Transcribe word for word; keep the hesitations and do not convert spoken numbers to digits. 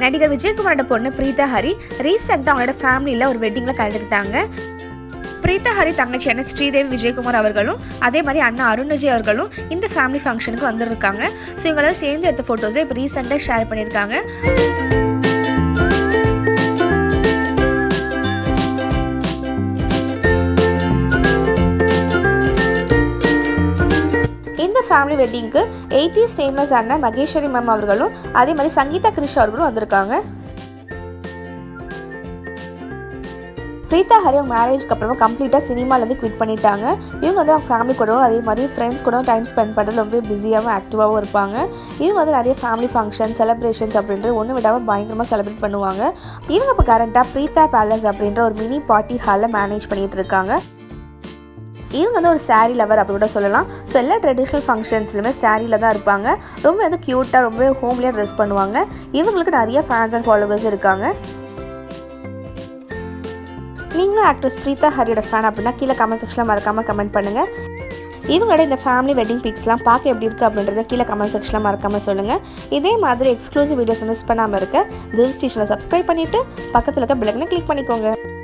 நடிகர் விஜயகுமாரோட பொண்ணு பிரீதா ஹரி ரீசெண்டாக அவங்களோட ஃபேமிலியில் ஒரு வெட்டிங்கில் கலந்துக்கிட்டாங்க. பிரீதா ஹரி தங்கச்சியான ஸ்ரீதேவி விஜயகுமார் அவர்களும் அதே மாதிரி அண்ணா அருண் விஜய் அவர்களும் இந்த ஃபேமிலி ஃபங்க்ஷனுக்கு வந்துருக்காங்க. ஸோ இவங்களாம் சேர்ந்து எடுத்த ஃபோட்டோஸை இப்போ ரீசெண்டாக ஷேர் பண்ணியிருக்காங்க. இந்த ஃபேமிலி வெட்டிங்க்கு எயிட்டிஸ் ஃபேமஸ் ஆன மகேஸ்வரி மேம் அவர்களும் அதே மாதிரி சங்கீதா கிருஷ் அவர்களும் வந்திருக்காங்க. பிரீதா ஹரி அவங்க மேரேஜ்க்கு அப்புறமா கம்ப்ளீட்டாக சினிமாலேருந்து குவிட் பண்ணிட்டாங்க. இவங்க வந்து அவங்க ஃபேமிலி கூடவும் அதே மாதிரி ஃப்ரெண்ட்ஸ் கூடவும் டைம் ஸ்பெண்ட் பண்ணுறது ரொம்ப பிஸியாகவும் ஆக்டிவாகவும் இருப்பாங்க. இவங்க வந்து நிறைய ஃபேமிலி ஃபங்க்ஷன் செலிப்ரேஷன்ஸ் அப்படின்றது ஒன்று விடாமல் பயங்கரமாக செலிப்ரேட் பண்ணுவாங்க. இவங்க இப்போ கரண்ட்டாக பிரீதா பேலஸ் அப்படின்ற ஒரு மினி பார்ட்டி ஹாலில் மேனேஜ் பண்ணிகிட்டு இருக்காங்க. இவங்க வந்து ஒரு சாரீ லவர் அப்படி கூட சொல்லலாம். ஸோ எல்லா ட்ரெடிஷ்னல் ஃபங்க்ஷன்ஸ்லையுமே சாரியில் தான் இருப்பாங்க. ரொம்ப வந்து க்யூட்டாக ரொம்ப ஹோம்லியாக ட்ரெஸ் பண்ணுவாங்க. இவங்களுக்கு நிறைய ஃபேன்ஸ் அண்ட் ஃபாலோவர்ஸ் இருக்காங்க. நீங்களும் ஆக்ட்ரஸ் பிரீதா ஹரியோட ஃபேன் அப்படின்னா கீழே கமெண்ட் செக்ஷனில் மறக்காமல் கமெண்ட் பண்ணுங்கள். இவங்களோட இந்த ஃபேமிலி வெட்டிங் பிக்ஸ்லாம் பார்க்க எப்படி இருக்குது அப்படின்றத கீழே கமெண்ட் செக்ஷனில் மறக்காமல் சொல்லுங்கள். இதே மாதிரி எக்ஸ்க்ளூசிவ் வீடியோஸ் மிஸ் பண்ணாமல் இருக்க தில் ஸ்டேஷனை சப்ஸ்கிரைப் பண்ணிவிட்டு பக்கத்தில் இருக்க பெல் ஐகானை கிளிக் பண்ணிக்கோங்க.